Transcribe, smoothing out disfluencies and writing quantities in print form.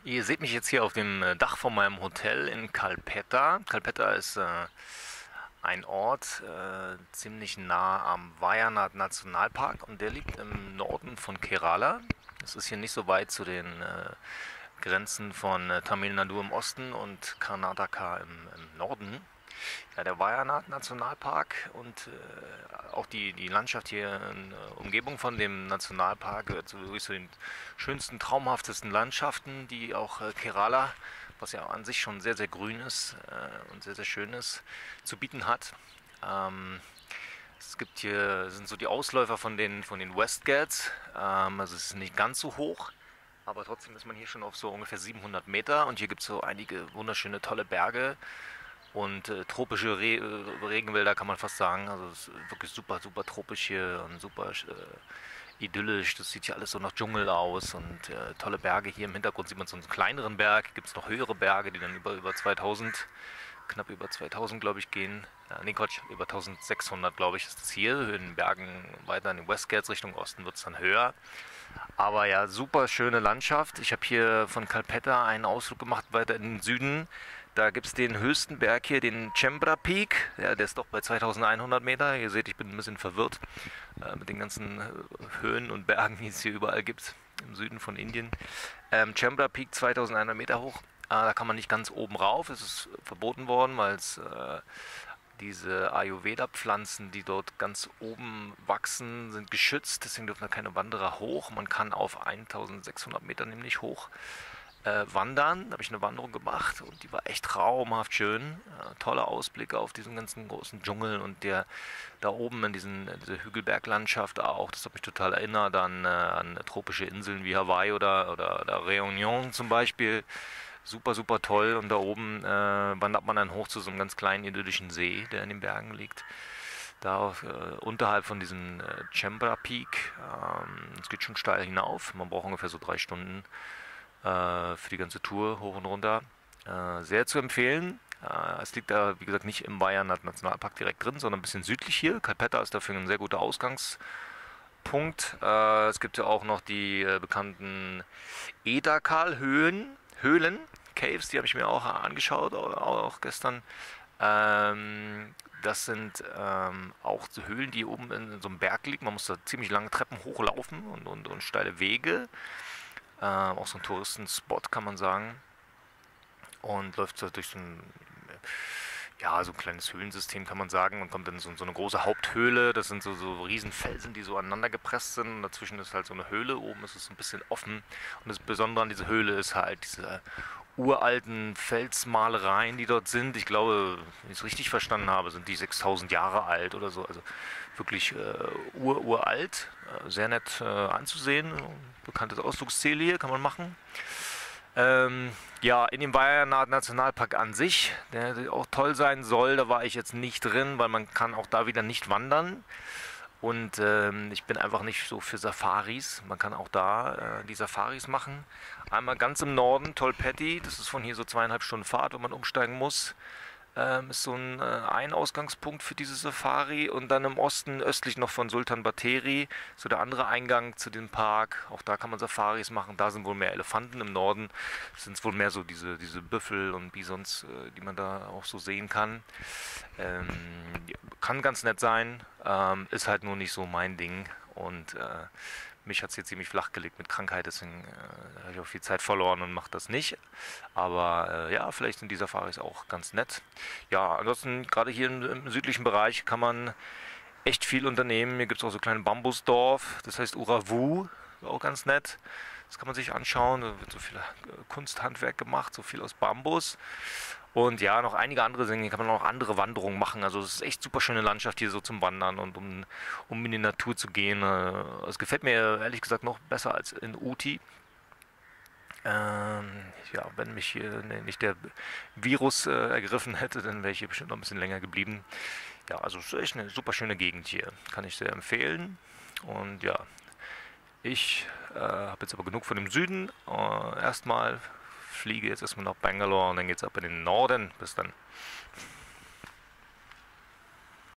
Ihr seht mich jetzt hier auf dem Dach von meinem Hotel in Kalpetta. Kalpetta ist ein Ort ziemlich nah am Wayanad Nationalpark und der liegt im Norden von Kerala. Es ist hier nicht so weit zu den Grenzen von Tamil Nadu im Osten und Karnataka im Norden. Ja, der Wayanad Nationalpark und auch die Landschaft hier in Umgebung von dem Nationalpark gehört so wirklich zu den schönsten, traumhaftesten Landschaften, die auch Kerala, was ja an sich schon sehr, sehr grün ist und sehr, sehr schön ist, zu bieten hat. Ähm, Es gibt hier, sind so die Ausläufer von den West Ghats, also es ist nicht ganz so hoch, aber trotzdem ist man hier schon auf so ungefähr 700 Meter und hier gibt es so einige wunderschöne, tolle Berge und tropische Regenwälder kann man fast sagen. Also es ist wirklich super, super tropisch hier und super idyllisch. Das sieht hier alles so nach Dschungel aus und tolle Berge. Hier im Hintergrund sieht man so einen kleineren Berg. Gibt es noch höhere Berge, die dann über 2000, knapp über 2000 glaube ich gehen. Nee Quatsch, über 1600 glaube ich ist das hier. In den Bergen weiter in den West Ghats Richtung Osten wird es dann höher. Aber ja, super schöne Landschaft. Ich habe hier von Kalpetta einen Ausflug gemacht weiter in den Süden. Da gibt es den höchsten Berg hier, den Chembra Peak. Ja, der ist doch bei 2100 Meter. Ihr seht, ich bin ein bisschen verwirrt mit den ganzen Höhen und Bergen, die es hier überall gibt im Süden von Indien. Chembra Peak 2100 Meter hoch. Da kann man nicht ganz oben rauf. Es ist verboten worden, weil es diese Ayurveda-Pflanzen, die dort ganz oben wachsen, sind geschützt. Deswegen dürfen da keine Wanderer hoch. Man kann auf 1600 Meter nämlich hoch wandern. Da habe ich eine Wanderung gemacht und die war echt traumhaft schön. Toller Ausblick auf diesen ganzen großen Dschungel und der da oben in dieser Hügelberglandschaft auch. Das hat mich total erinnert an tropische Inseln wie Hawaii oder Réunion zum Beispiel. Super, super toll. Und da oben wandert man dann hoch zu so einem ganz kleinen idyllischen See, der in den Bergen liegt. Da unterhalb von diesem Chembra Peak. Es geht schon steil hinauf. Man braucht ungefähr so 3 Stunden für die ganze Tour hoch und runter. Sehr zu empfehlen. Es liegt da, wie gesagt, nicht im Wayanad Nationalpark direkt drin, sondern ein bisschen südlich hier. Kalpetta ist dafür ein sehr guter Ausgangspunkt. Es gibt ja auch noch die bekannten Höhlen, Caves, die habe ich mir auch angeschaut, auch gestern. Das sind auch so Höhlen, die oben in so einem Berg liegen. Man muss da ziemlich lange Treppen hochlaufen und steile Wege. Auch so ein Touristenspot, kann man sagen. Und läuft so durch so ein, ja, so ein kleines Höhlensystem, kann man sagen, und kommt dann so eine große Haupthöhle. Das sind so riesen Felsen, die so aneinander gepresst sind. Und dazwischen ist halt so eine Höhle. Oben ist es ein bisschen offen. Und das Besondere an dieser Höhle ist halt diese uralten Felsmalereien, die dort sind. Ich glaube, wenn ich es richtig verstanden habe, sind die 6000 Jahre alt oder so. Also wirklich uralt. Sehr nett anzusehen. Bekanntes Ausflugsziel hier, kann man machen. Ja, in dem Wayanad Nationalpark an sich, der auch toll sein soll, da war ich jetzt nicht drin, weil man kann auch da wieder nicht wandern. Und ich bin einfach nicht so für Safaris. Man kann auch da die Safaris machen. Einmal ganz im Norden, Tolpetti, das ist von hier so 2,5 Stunden Fahrt, wo man umsteigen muss. Ist so ein Ausgangspunkt für diese Safari und dann im Osten östlich noch von Sultan Batheri, so der andere Eingang zu dem Park. Auch da kann man Safaris machen. Da sind wohl mehr Elefanten. Im Norden sind es wohl mehr so diese Büffel und Bisons, die man da auch so sehen kann. Ähm, ja, kann ganz nett sein, ist halt nur nicht so mein Ding und mich hat es hier ziemlich flach gelegt mit Krankheit, deswegen habe ich auch viel Zeit verloren und mache das nicht. Aber ja, vielleicht sind die Safaris auch ganz nett. Ja, ansonsten gerade hier im südlichen Bereich kann man echt viel unternehmen. Hier gibt es auch so ein kleines Bambusdorf, das heißt Uravu, auch ganz nett. Das kann man sich anschauen. Da wird so viel Kunsthandwerk gemacht, so viel aus Bambus. Und ja, noch einige andere Dinge. Hier kann man auch andere Wanderungen machen. Also es ist echt super schöne Landschaft hier so zum Wandern und um in die Natur zu gehen. Es gefällt mir ehrlich gesagt noch besser als in Uti. Ja, wenn mich hier nicht der Virus ergriffen hätte, dann wäre ich hier bestimmt noch ein bisschen länger geblieben. Ja, also es ist echt eine super schöne Gegend hier. Kann ich sehr empfehlen. Und ja, ich habe jetzt aber genug von dem Süden. Erstmal fliege jetzt erstmal nach Bangalore und dann geht's ab in den Norden. Bis dann.